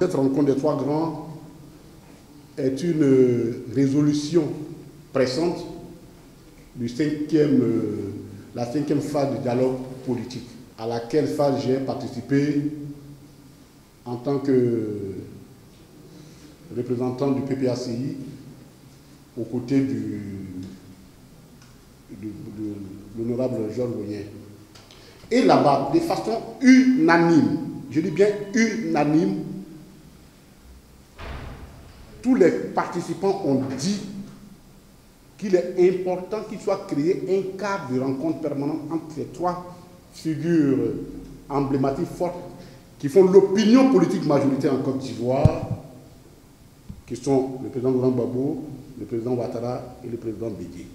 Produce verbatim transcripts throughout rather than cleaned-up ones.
cette rencontre des trois grands est une résolution pressante du cinquième, euh, la cinquième phase du dialogue politique, à laquelle phase j'ai participé en tant que représentant du P P A C I aux côtés du, du, de l'honorable Georges Weah. Et là-bas, de façon unanime, je dis bien unanime, tous les participants ont dit qu'il est important qu'il soit créé un cadre de rencontre permanente entre ces trois figures emblématiques fortes qui font l'opinion politique majoritaire en Côte d'Ivoire, qui sont le président Laurent Gbagbo, le président Ouattara et le président Bédié.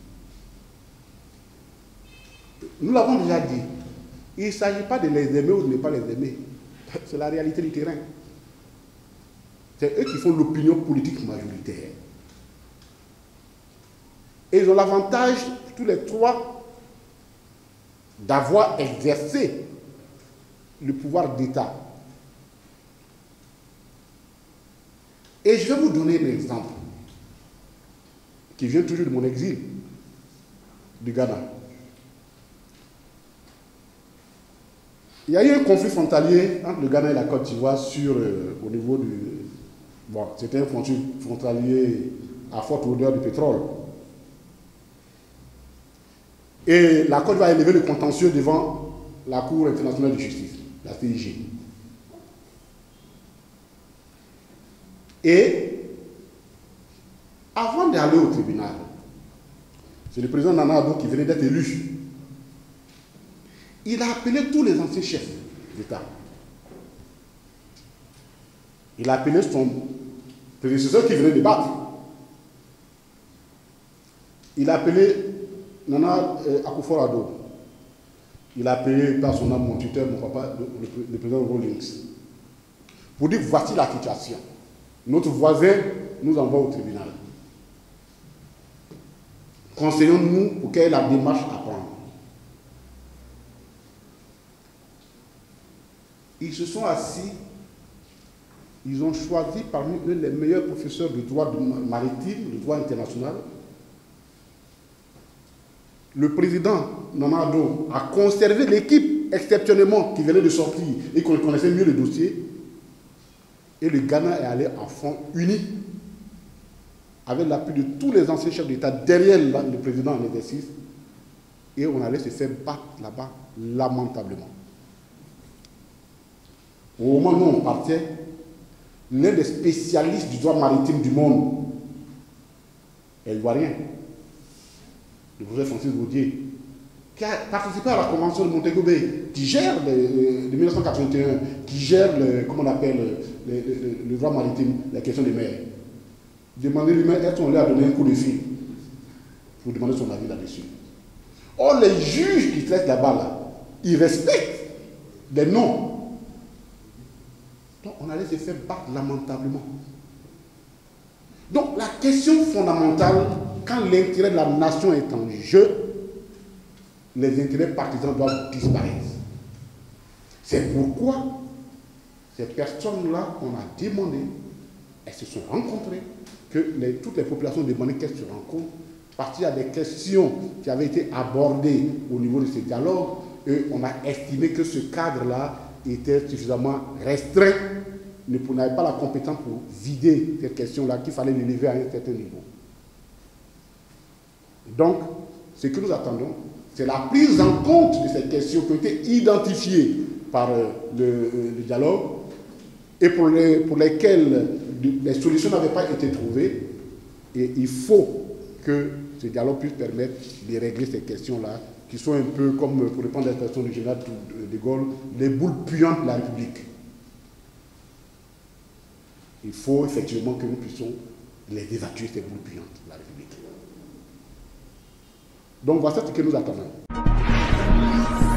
Nous l'avons déjà dit, il ne s'agit pas de les aimer ou de ne pas les aimer. C'est la réalité du terrain. C'est eux qui font l'opinion politique majoritaire. Et ils ont l'avantage, tous les trois, d'avoir exercé le pouvoir d'État. Et je vais vous donner un exemple qui vient toujours de mon exil du Ghana. Il y a eu un conflit frontalier entre le Ghana et la Côte d'Ivoire sur, euh, au niveau du... Bon, c'était un conflit frontalier à forte odeur de pétrole. Et la Côte d'Ivoire a élevé le contentieux devant la Cour internationale de justice, la C I G. Et avant d'aller au tribunal, c'est le président Nana Addo qui venait d'être élu. Il a appelé tous les anciens chefs d'État. Il a appelé son prédécesseur qui venait de battre. Il a appelé Nana euh, Akufo-Addo. Il a appelé par son nom mon tuteur, mon papa, le, le, le président Rawlings, pour dire voici la situation. Notre voisin nous envoie au tribunal. Conseillons-nous pour quelle est la démarche à prendre. Ils se sont assis, ils ont choisi parmi eux les meilleurs professeurs de droit maritime, de droit international. Le président Nana Addo a conservé l'équipe exceptionnellement qui venait de sortir et qu'on connaissait mieux le dossier. Et le Ghana est allé en front uni avec l'appui de tous les anciens chefs d'État derrière le président en exercice. Et on allait se faire battre là-bas lamentablement. Au moment où on partait, l'un des spécialistes du droit maritime du monde, elle ne voit rien, le professeur Francis Gaudier, qui a participé à la convention de Montego Bay, qui gère le, de mille neuf cent quatre-vingt-un, qui gère le, comment on appelle, le, le, le droit maritime, la question des mers. Demandez lui-même, est-ce qu'on lui a donné un coup de fil pour demander son avis là-dessus. Or, les juges qui traitent là-bas, là, ils respectent des noms. Donc, on allait se faire battre lamentablement. Donc, la question fondamentale, quand l'intérêt de la nation est en jeu, les intérêts partisans doivent disparaître. C'est pourquoi ces personnes-là, on a demandé, elles se sont rencontrées, que les, toutes les populations demandaient qu'elles se rencontrent, partir à des questions qui avaient été abordées au niveau de ces dialogues, et on a estimé que ce cadre-là était suffisamment restreint, ne n'avait pas la compétence pour vider ces questions-là, qu'il fallait l'élever à un certain niveau. Donc, ce que nous attendons, c'est la prise en compte de ces questions qui ont été identifiées par euh, le, euh, le dialogue et pour, les, pour lesquelles les solutions n'avaient pas été trouvées. Et il faut que ce dialogue puisse permettre de régler ces questions-là, qui sont un peu, comme pour répondre à l'expression du général de Gaulle, les boules puantes de la République. Il faut effectivement que nous puissions les évacuer, ces boules puantes de la République. Donc, voici ce que nous attendons.